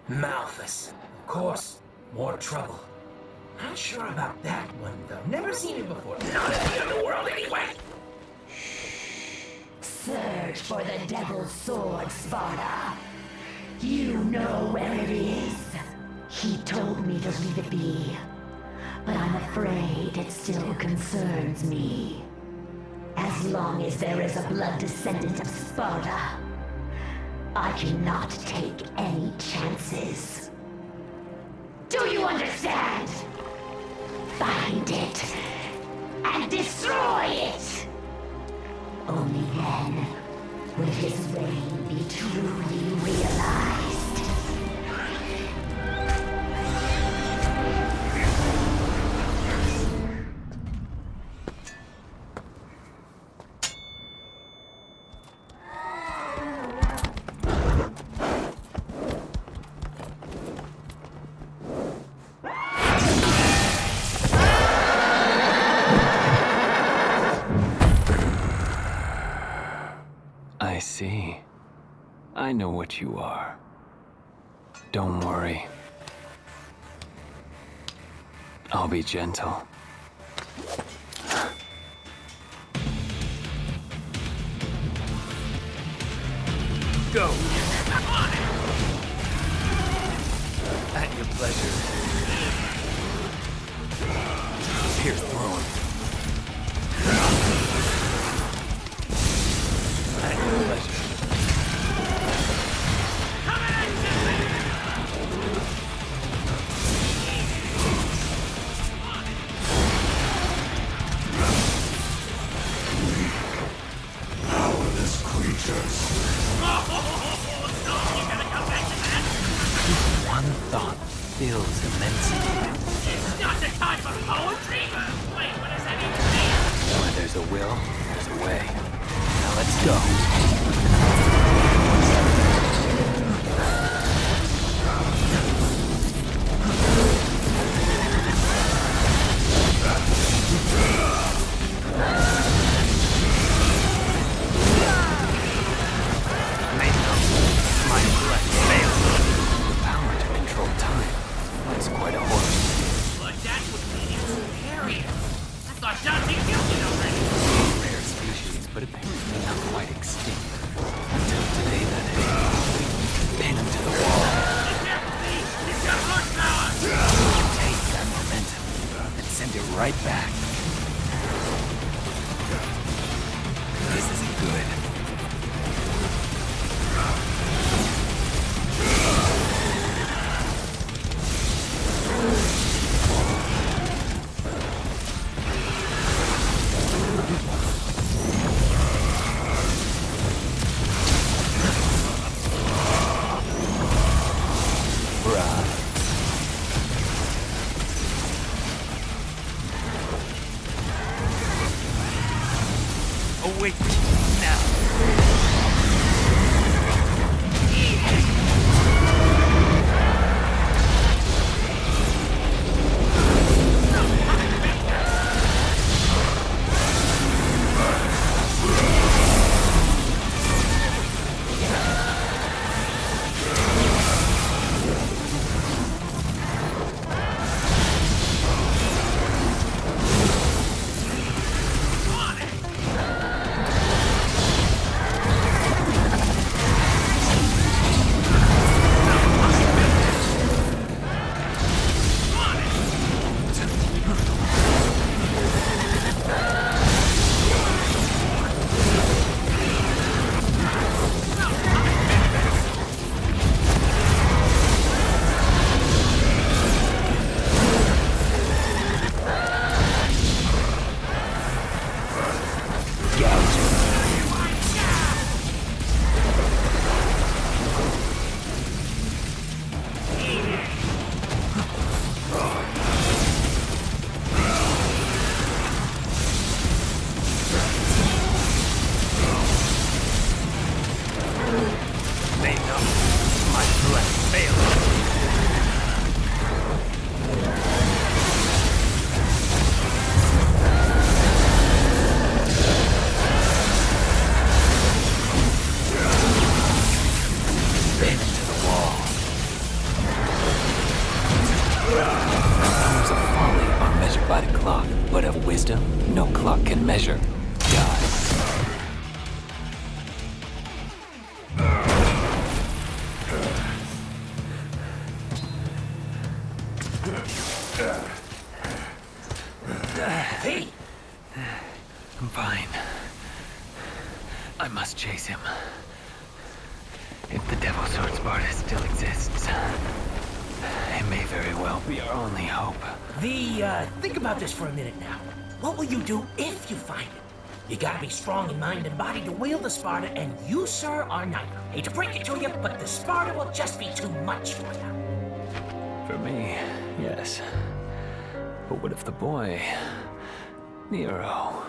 Malthus. Of course. More trouble. Not sure about that one, though. Never seen it before. Not in the underworld, anyway! Search for the Devil's Sword, Sparta. You know where it is. He told me to leave it be. But I'm afraid it still concerns me. As long as there is a blood descendant of Sparta, I cannot take any chances. Do you understand? Find it and destroy it! Only then will his reign be truly realized. I see. I know what you are. Don't worry. I'll be gentle. Go! At your pleasure. Here's throne. At your pleasure. Powerless creatures. One thought fills immensity. It's not the time for poetry! Wait, what does that even mean? Where there's a will, there's a way. Now let's go. My intellect fails. The power to control time. That's quite a horse. But that's what made it superior. I thought Dante killed it already. Rare species, but apparently not quite extinct. Until today, that is. Pin him to the wall. Be careful, Pete! He's got horsepower! Take that momentum and send it right back. This isn't good. Bruh. must chase him. If the Devil Sword Sparta still exists, it may very well be our only hope. Think about this for a minute now. What will you do if you find it? You gotta be strong in mind and body to wield the Sparta, and you, sir, are neither. Hate to break it to you, but the Sparta will just be too much for you. For me, yes. But what if the boy, Nero,